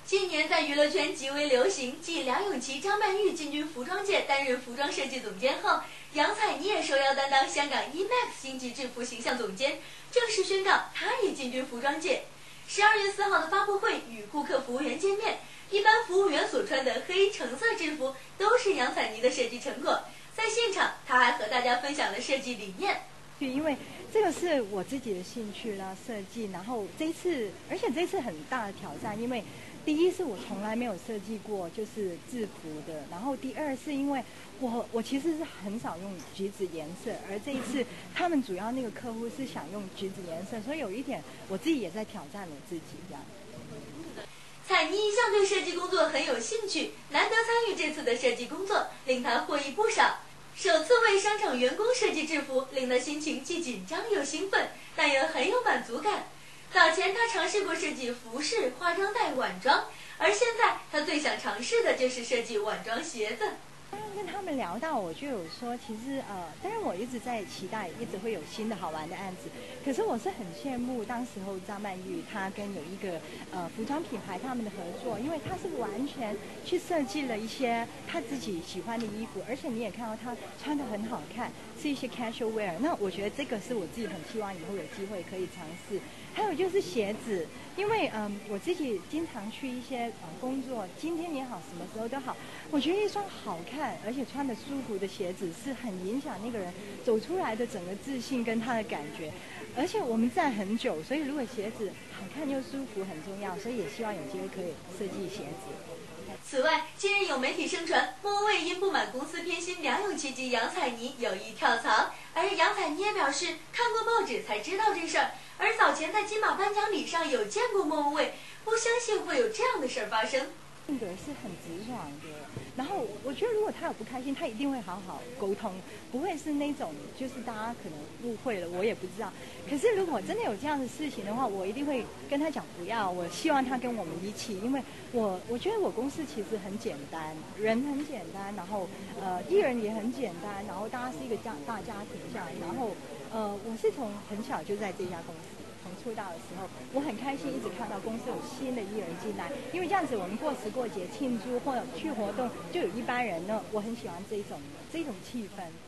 近年在娱乐圈极为流行，继梁咏琪、张曼玉进军服装界担任服装设计总监后，杨采妮也受邀担当香港 EMAX 星级制服形象总监，正式宣告她也进军服装界。12月4号的发布会与顾客服务员见面，一般服务员所穿的黑橙色制服都是杨采妮的设计成果。在现场，她还和大家分享了设计理念。 因为这个是我自己的兴趣啦，设计。然后而且这次很大的挑战，因为第一是我从来没有设计过就是制服的，然后第二是因为我其实是很少用橘子颜色，而这一次他们主要那个客户是想用橘子颜色，所以有一点我自己也在挑战我自己这样。 采妮一向对设计工作很有兴趣，难得参与这次的设计工作，令她获益不少。首次为商场员工设计制服，令她心情既紧张又兴奋，但也很有满足感。早前她尝试过设计服饰、化妆袋、晚装，而现在她最想尝试的就是设计晚装鞋子。 刚刚跟他们聊到，我就有说，其实当然我一直在期待，一直会有新的好玩的案子。可是我是很羡慕当时候张曼玉她跟有一个服装品牌他们的合作，因为她是完全去设计了一些她自己喜欢的衣服，而且你也看到她穿得很好看，是一些 casual wear。那我觉得这个是我自己很希望以后有机会可以尝试。还有就是鞋子，因为我自己经常去一些工作，今天也好，什么时候都好，我觉得一双好看而且穿得舒服的鞋子是很影响那个人走出来的整个自信跟他的感觉。而且我们站很久，所以如果鞋子好看又舒服很重要，所以也希望有机会可以设计鞋子。 此外，近日有媒体声传，莫文蔚因不满公司偏心梁咏琪及杨采妮有意跳槽，而杨采妮也表示看过报纸才知道这事儿，而早前在金马颁奖礼上有见过莫文蔚，不相信会有这样的事儿发生。 性格是很直爽的，然后我觉得如果他有不开心，他一定会好好沟通，不会是那种就是大家可能误会了，我也不知道。可是如果真的有这样的事情的话，我一定会跟他讲不要，我希望他跟我们一起，因为我觉得我公司其实很简单，人很简单，然后艺人也很简单，然后大家是一个大家庭这样，然后我是从很小就在这家公司。从出道的时候，我很开心一直看到公司有新的艺人进来，因为这样子我们过时过节庆祝或者去活动就有一般人呢，我很喜欢这种气氛。